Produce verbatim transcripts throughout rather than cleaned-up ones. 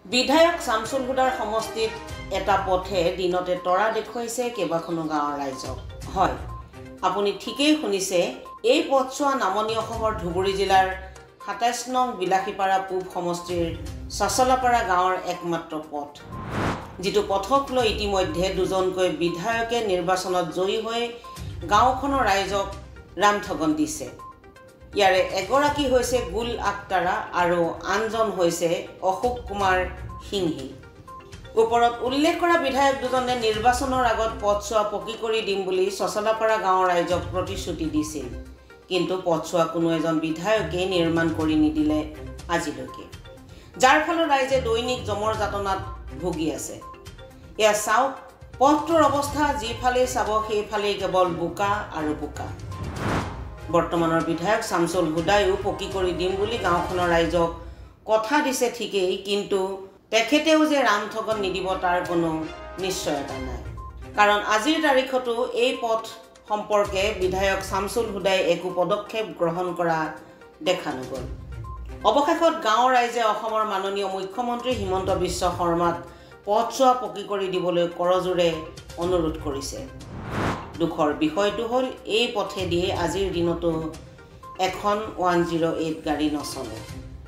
বিধায়ক শামছুল হুদাৰ সমষ্টিত এটা পথে দিনতে তৰা দেখুৱাইছে কেইবাখনো গাঁৱৰ ৰাইজক। হয়, আপুনি ঠিকেই শুনিছে, এই পথছোৱা নামনি অসমৰ ধুবুৰী জিলাৰ সাতাইছ নং বিলাসীপাৰা পূব সমষ্টিৰ চাচলাপাৰা গাঁৱৰ একমাত্ৰ পথ, যিটো পথক লৈ ইতিমধ্যে দুজনকৈ বিধায়কে নিৰ্বাচনত জয়ী হৈ গাঁওখনৰ ৰাইজক ৰামঠগন দিছে। ইয়াৰে এগৰাকী হৈছে গুল আক্তাৰা আৰু আনজন হৈছে অশোক কুমাৰ সিংহী। ওপৰত উল্লেখ কৰা বিধায়ক দুজনে নিৰ্বাচনৰ আগত পথছোৱা পকী কৰি দিম বুলি চচলাপাৰা গাঁৱৰ ৰাইজক প্ৰতিশ্ৰুতি দিছিল, কিন্তু পথছোৱা কোনো এজন বিধায়কে নিৰ্মাণ কৰি নিদিলে আজিলৈকে, যাৰ ফলত ৰাইজে দৈনিক জমৰ যাতনাত ভুগি আছে। এয়া চাওক, পথটোৰ অৱস্থা যিফালেই চাব সেইফালেই কেৱল বোকা আৰু বোকা। বৰ্তমানৰ বিধায়ক শামছুল হুদায়ো পকী কৰি দিম বুলি গাঁওখনৰ ৰাইজক কথা দিছে ঠিকেই, কিন্তু তেখেতেও যে ৰামঠগন নিদিব তাৰ কোনো নিশ্চয়তা নাই। কাৰণ আজিৰ তাৰিখতো এই পথ সম্পৰ্কে বিধায়ক শামছুল হুদাই একো পদক্ষেপ গ্ৰহণ কৰা দেখা নগ'ল। অৱশেষত গাঁৱৰ ৰাইজে অসমৰ মাননীয় মুখ্যমন্ত্ৰী হিমন্ত বিশ্ব শৰ্মাক পথছোৱা পকী কৰি দিবলৈ কৰজোৰে অনুৰোধ কৰিছে। দুখৰ বিষয়টো হ'ল, এই পথেদিয়ে আজিৰ দিনতো এখন ওৱান জিৰ' এইট গাড়ী নচলে।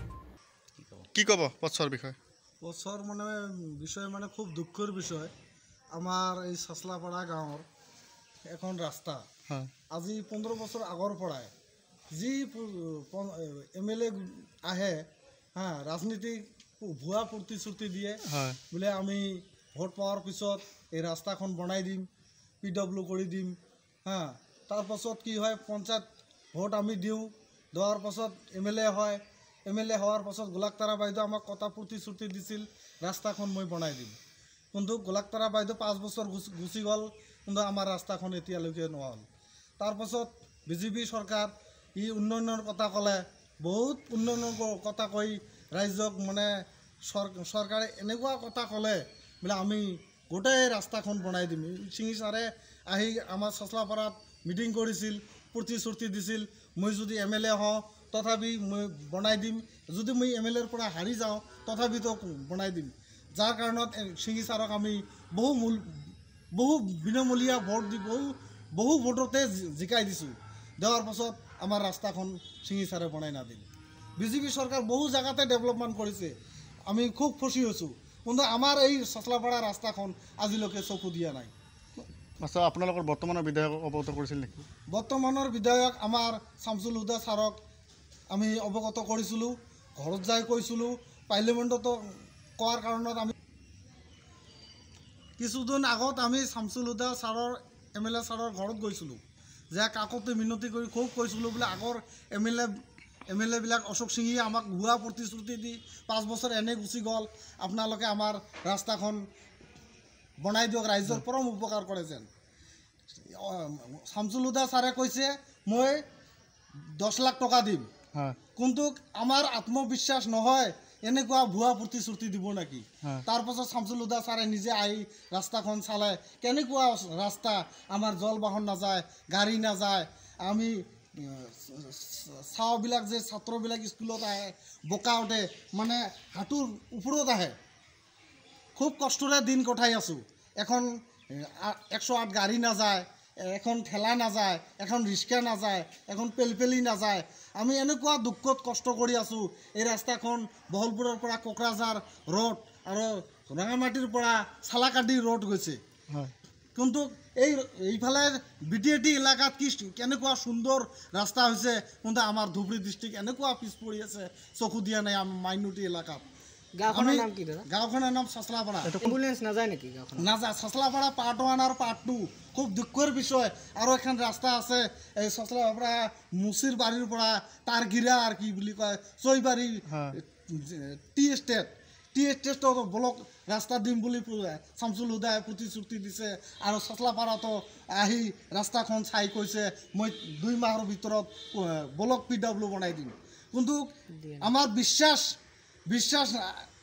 কি ক'ব পথৰ বিষয়ে? পথৰ মানে বিষয় মানে খুব দুখৰ বিষয়। আমাৰ এই চাচলাপাৰা গাঁৱৰ এখন ৰাস্তা আজি পোন্ধৰ বছৰ আগৰ পৰাই যি এম এল এ আহে হা ৰাজনীতিক ভুৱা প্ৰতিশ্ৰুতি দিয়ে বোলে আমি ভোট পোৱাৰ পিছত এই ৰাস্তাখন বনাই দিম, পি ডব্লিউ কৰি দিম হা। তাৰপাছত কি হয়, পঞ্চায়ত ভোট আমি দিওঁ, দিয়াৰ পাছত এম এল এ হয়, এম এল এ হোৱাৰ পাছত গোলাকতাৰা বাইদেউ আমাক কথা প্ৰতিশ্ৰুতি দিছিল ৰাস্তাখন মই বনাই দিম, কিন্তু গোলাকতাৰা বাইদেউ পাঁচ বছৰ গুচি গ'ল, কিন্তু আমাৰ ৰাস্তাখন এতিয়ালৈকে নহ'ল। তাৰপাছত বিজেপি চৰকাৰ ই উন্নয়নৰ কথা ক'লে, বহুত উন্নয়নৰ কথা কৈ ৰাইজক মানে চৰকাৰে এনেকুৱা কথা ক'লে বোলে আমি গোটেই ৰাস্তাখন বনাই দিম। সিঙি ছাৰে আহি আমাৰ চচলাপাৰাত মিটিং কৰিছিল, প্ৰতিশ্ৰুতি দিছিল মই যদি এম এল এ হওঁ তথাপি মই বনাই দিম, যদি মই এম এল এৰ পৰা হাৰি যাওঁ তথাপিতো বনাই দিম। যাৰ কাৰণত সিঙি ছাৰক আমি বহু মূল বহু বিনামূলীয়া ভোট দি বহু বহু ভোটতে জিকাই দিছোঁ। দিয়াৰ পাছত আমাৰ ৰাস্তাখন সিঙি ছাৰে বনাই নাদিল। বিজেপি চৰকাৰ বহু জেগাতে ডেভেলপমেণ্ট কৰিছে, আমি খুব খুচি হৈছোঁ, কিন্তু আমাৰ এই চচলাপাৰা ৰাস্তাখন আজিলৈকে চকু দিয়া নাই। আচ্ছা, আপোনালোকৰ বৰ্তমানৰ বিধায়কক অৱগত কৰিছিল নেকি? বৰ্তমানৰ বিধায়ক আমাৰ শামছুল হুদা ছাৰক আমি অৱগত কৰিছিলোঁ, ঘৰত যাই কৈছিলোঁ, পাৰ্লিমেণ্টতো কোৱাৰ কাৰণত আমি কিছুদিন আগত আমি শামছুল হুদা ছাৰৰ এম এল এ ছাৰৰ ঘৰত গৈছিলোঁ, যে কাকতে মিনতি কৰি খুব কৈছিলোঁ বোলে আগৰ M L A M L এবিলাক অশোক সিঙিয়ে আমাক ভুৱা প্ৰতিশ্ৰুতি দি পাঁচ বছৰ এনে গুচি গ'ল, আপোনালোকে আমাৰ ৰাস্তাখন বনাই দিয়ক, ৰাইজৰ পৰম উপকাৰ কৰে যেন। শামছুল হুদা ছাৰে কৈছে মই দহ লাখ টকা দিম, কিন্তু আমাৰ আত্মবিশ্বাস নহয় এনেকুৱা ভুৱা প্ৰতিশ্ৰুতি দিব নেকি। তাৰপাছত শামছুল হুদা ছাৰে নিজে আহি ৰাস্তাখন চালে, কেনেকুৱা ৰাস্তা, আমাৰ জল বাহন নাযায়, গাড়ী নাযায়, আমি চাওবিলাক যে ছাত্ৰবিলাক স্কুলত আহে বোকা উঠে মানে হাঁটুৰ ওপৰত আহে, খুব কষ্টৰে দিন কটাই আছোঁ। এখন একশ আঠ গাড়ী নাযায়, এখন ঠেলা নাযায়, এখন ৰিক্সা নাযায়, এখন পেলপেলি নাযায়, আমি এনেকুৱা দুখত কষ্ট কৰি আছোঁ। এই ৰাস্তাখন বহলপুৰৰ পৰা কোকৰাঝাৰ ৰোড আৰু ৰঙামাটিৰ পৰা চালাকাটি ৰোড গৈছে, কিন্তু এই এইফালে বি টি এ টি এলেকাত কি কেনেকুৱা সুন্দৰ ৰাস্তা হৈছে, কিন্তু আমাৰ ধুবুৰী ডিষ্ট্ৰিক্ট এনেকুৱা পিছ পৰি আছে, চকু দিয়া নাই মাইনৰিটি এলেকাত। গাঁওখনৰ নাম কি দাদা? গাঁওখনৰ নাম চাচলাপাৰা। এম্বুলেঞ্চ নাযায় নেকি গাঁওখন? নাযায়, চাচলাপাৰা পাৰ্ট ওৱান আৰু পাৰ্ট টু খুব দুখৰ বিষয়। আৰু এখন ৰাস্তা আছে এই চাচলাপাৰা মুচিৰ বাৰীৰ পৰা তাৰগিৰা আৰু কি বুলি কয় চৈবাৰী টি এষ্টেট টি এষ্টেটত ব্লক ৰাস্তা দিম বুলি শামছুল হুদাই প্ৰতিশ্ৰুতি দিছে, আৰু চাচলাপাৰাতো আহি ৰাস্তাখন চাই কৈছে মই দুই মাহৰ ভিতৰত ব্লক পি ডাব্লিউ বনাই দিম, কিন্তু আমাৰ বিশ্বাস বিশ্বাস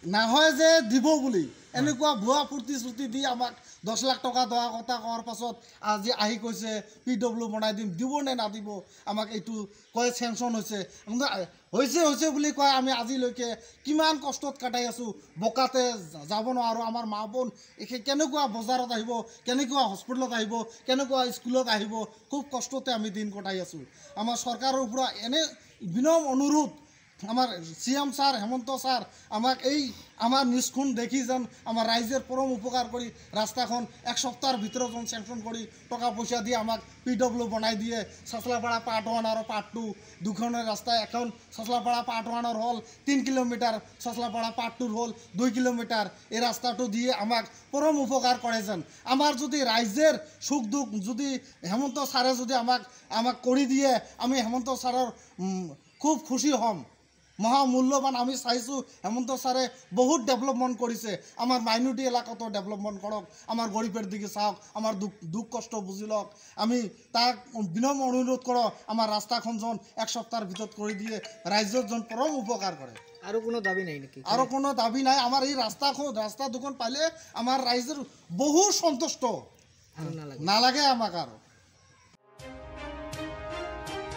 নহয় যে দিব বুলি এনেকুৱা ভুৱা প্ৰতিশ্ৰুতি দি আমাক দহ লাখ টকা দৰা কথা কোৱাৰ পাছত আজি আহি কৈছে পি ডব্লিউ বনাই দিম দিব নে নাদিব আমাক এইটো কয় চেংচন হৈছে হৈছে হৈছে বুলি কয় আমি আজিলৈকে কিমান কষ্টত কাটাই আছোঁ বোকাতে যাব নোৱাৰোঁ আমাৰ মা বোন কেনেকুৱা বজাৰত আহিব কেনেকুৱা হস্পিটেলত আহিব কেনেকুৱা স্কুলত আহিব খুব কষ্টতে আমি দিন কটাই আছোঁ আমাৰ চৰকাৰৰ পৰা এনে বিনম অনুৰোধ আমার সিএম স্যার হেমন্ত স্যার আমাক এই আমার নিউজখন দেখি যেন আমার রাইজের পরম উপকার করি রাস্তাখন এক সপ্তাহের ভিতরে যেন স্যাংশন করি টাকা পয়সা দিয়ে আমাক পি ডব্লিউ বনাই দিয়ে সাসলাপাড়া পার্ট ওয়ান আর পার্ট টু দুখনের রাস্তা এখন সাসলাপাড়া পার্ট ওয়ানের হল তিন কিলোমিটার সাসলাপাড়া পার্ট টুর হল দুই কিলোমিটার এই রাস্তাটো দিয়ে আমাক পরম উপকার করে যেন আমার যদি রাইজের সুখ দুঃখ যদি হেমন্ত স্যারে যদি আমাক আমাক করে দিয়ে আমি হেমন্ত স্যারের খুব খুশি হম মহামূল্যবান আমি চাইছোঁ হেমন্ত ছাৰে বহুত ডেভেলপমেণ্ট কৰিছে আমাৰ মাইনৰিটি এলেকাতো ডেভেলপমেণ্ট কৰক আমাৰ গৰীবৰ দিকে চাওক আমাৰ দুখ দুখ কষ্ট বুজি লওক আমি তাক বিনম্ৰ অনুৰোধ কৰোঁ আমাৰ ৰাস্তাখন যেন এক সপ্তাহৰ ভিতৰত কৰি দিয়ে ৰাইজৰ যেন পৰম উপকাৰ কৰে আৰু কোনো দাবী নাই নেকি আৰু কোনো দাবী নাই আমাৰ এই ৰাস্তাখন ৰাস্তা দুখন পালে আমাৰ ৰাইজৰ বহু সন্তুষ্ট নালাগে আমাক আৰু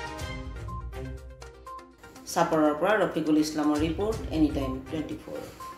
চাপৰৰ পৰা ৰফিকুল ইছলামৰ report any time twenty four